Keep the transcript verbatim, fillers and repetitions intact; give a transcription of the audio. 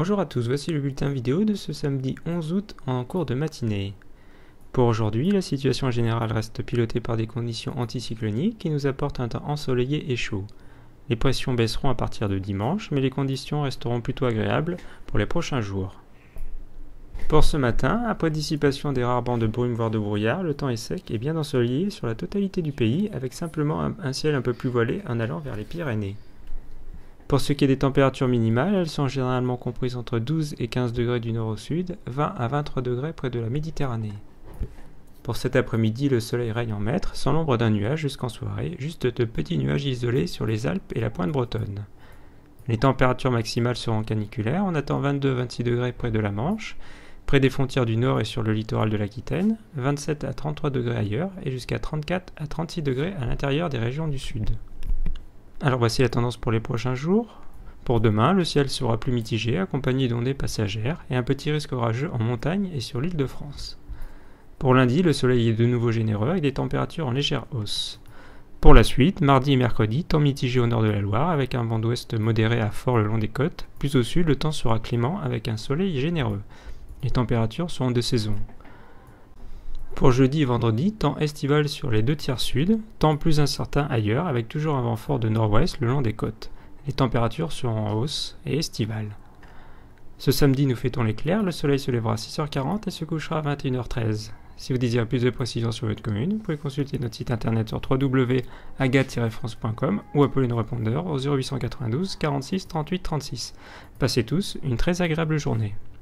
Bonjour à tous, voici le bulletin vidéo de ce samedi onze août en cours de matinée. Pour aujourd'hui, la situation générale reste pilotée par des conditions anticycloniques qui nous apportent un temps ensoleillé et chaud. Les pressions baisseront à partir de dimanche, mais les conditions resteront plutôt agréables pour les prochains jours. Pour ce matin, après dissipation des rares bancs de brume voire de brouillard, le temps est sec et bien ensoleillé sur la totalité du pays, avec simplement un, un ciel un peu plus voilé en allant vers les Pyrénées. Pour ce qui est des températures minimales, elles sont généralement comprises entre douze et quinze degrés du nord au sud, vingt à vingt-trois degrés près de la Méditerranée. Pour cet après-midi, le soleil règne en maître, sans l'ombre d'un nuage jusqu'en soirée, juste de petits nuages isolés sur les Alpes et la pointe bretonne. Les températures maximales seront caniculaires, on attend vingt-deux à vingt-six degrés près de la Manche, près des frontières du nord et sur le littoral de l'Aquitaine, vingt-sept à trente-trois degrés ailleurs et jusqu'à trente-quatre à trente-six degrés à l'intérieur des régions du sud. Alors voici la tendance pour les prochains jours. Pour demain, le ciel sera plus mitigé, accompagné d'ondées passagères et un petit risque orageux en montagne et sur l'île de France. Pour lundi, le soleil est de nouveau généreux avec des températures en légère hausse. Pour la suite, mardi et mercredi, temps mitigé au nord de la Loire avec un vent d'ouest modéré à fort le long des côtes. Plus au sud, le temps sera clément avec un soleil généreux. Les températures seront de saison. Pour jeudi et vendredi, temps estival sur les deux tiers sud, temps plus incertain ailleurs avec toujours un vent fort de nord-ouest le long des côtes. Les températures seront en hausse et estivales. Ce samedi, nous fêtons l'éclair, le soleil se lèvera à six heures quarante et se couchera à vingt et une heures treize. Si vous désirez plus de précisions sur votre commune, vous pouvez consulter notre site internet sur w w w point agat tiret france point com ou appeler nos répondeurs au zéro huit cent quatre-vingt-douze quarante-six trente-huit trente-six. Passez tous une très agréable journée.